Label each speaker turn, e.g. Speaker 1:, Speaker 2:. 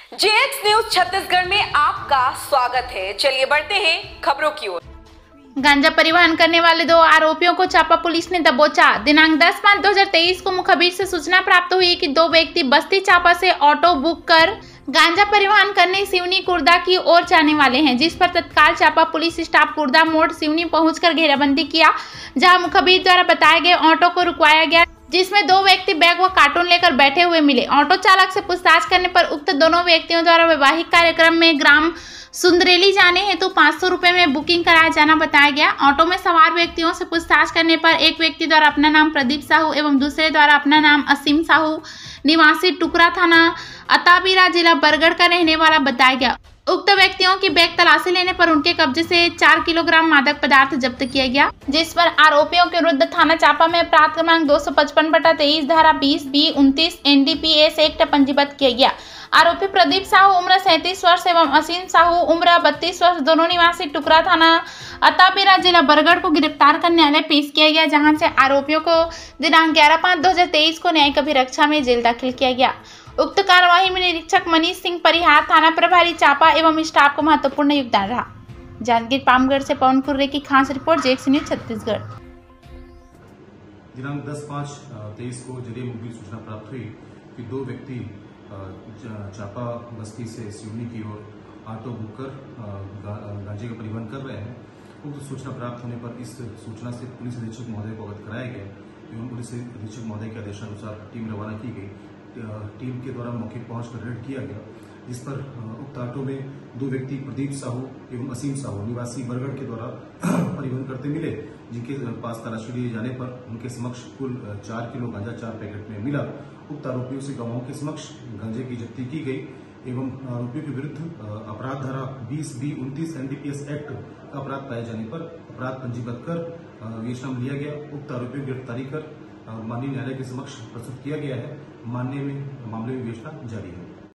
Speaker 1: JX news Chhattisgarh में आपका स्वागत है। चलिए बढ़ते हैं खबरों की ओर।
Speaker 2: गांजा परिवहन करने वाले 2 आरोपियों को चापा पुलिस ने दबोचा। दिनांक 10/5/2023 को मुखबिर से सूचना प्राप्त हुई कि 2 व्यक्ति बस्ती चापा से ऑटो बुक कर गांजा परिवहन करने सिवनी कुर्दा की ओर जाने वाले हैं, जिस पर तत्काल चापा पुलिस स्टाफ कुर्दा मोड़ सिवनी पहुंचकर घेराबंदी किया, जहां मुखबिर द्वारा बताए गए ऑटो को रुकवाया गया, जिसमें 2 व्यक्ति बैग व कार्टून लेकर बैठे हुए मिले। ऑटो चालक से पूछताछ करने पर उक्त दोनों व्यक्तियों द्वारा वैवाहिक कार्यक्रम में ग्राम सुंदरेली जाने हेतु 500 रुपए में बुकिंग कराया जाना बताया गया। ऑटो में सवार व्यक्तियों से पूछताछ करने पर एक व्यक्ति द्वारा अपना नाम प्रदीप साहू एवं दूसरे द्वारा अपना नाम असीम साहू निवासी टुकरा थाना अताबीरा जिला बरगढ़ का रहने वाला बताया गया। उक्त व्यक्तियों की बैग तलाशी लेने पर उनके कब्जे से 4 किलोग्राम मादक पदार्थ जब्त किया गया, जिस पर आरोपियों के विरुद्ध थाना चापा में अपराध क्रमांक 255/23 धारा 20B29 NDPS एक्ट पंजीबद्ध किया गया। आरोपी प्रदीप साहू उम्र 37 वर्ष एवं असीम साहू उम्र 32 वर्ष दोनों निवासी टुकरा थाना अताबीरा जिला बरगढ़ को गिरफ्तार कर न्यायालय पेश किया गया, जहां से आरोपियों को दिनांक 11/5/2023 को न्यायिक अभिरक्षा में जेल दाखिल किया गया। उक्त कार्यवाही में निरीक्षक मनीष सिंह परिहार, थाना प्रभारी चापा एवं स्टाफ को महत्वपूर्ण योगदान रहा। जांजगीर पामगढ़ से पवन कुर्रे की खास रिपोर्ट, जेएक्स न्यूज छत्तीसगढ़।
Speaker 3: दिनांक 10/5/23 को जरिए मुखबिर सूचना प्राप्त हुई कि 2 व्यक्ति चापा बस्ती से सिवनी की ओर ऑटो बुक कर गांजे का परिवहन कर रहे हैं। उक्त सूचना प्राप्त होने पर इस सूचना से पुलिस अधीक्षक महोदय को अवगत कराया गया एवं पुलिस अधीक्षक महोदय के आदेशानुसार टीम रवाना की गई। टीम के द्वारा मौके पहुंचकर रेड किया गया, जिस पर उक्त ऑटो में 2 व्यक्ति प्रदीप साहू एवं असीम साहू निवासी बरगढ़ के द्वारा परिवहन करते मिले, जिनके पास तलाशी लिए जाने पर उनके समक्ष कुल 4 किलो गांजा 4 पैकेट में मिला। उक्त आरोपियों से गवाहों के समक्ष गांजे की जब्ती की गई एवं आरोपियों के विरुद्ध अपराध धारा 20B29 NDPS एक्ट का अपराध पाए जाने पर अपराध पंजीबद्ध कर विवेचना लिया गया। उक्त आरोपियों की गिरफ्तारी कर माननीय न्यायालय के समक्ष प्रस्तुत किया गया है। मामले में विवेचना जारी है।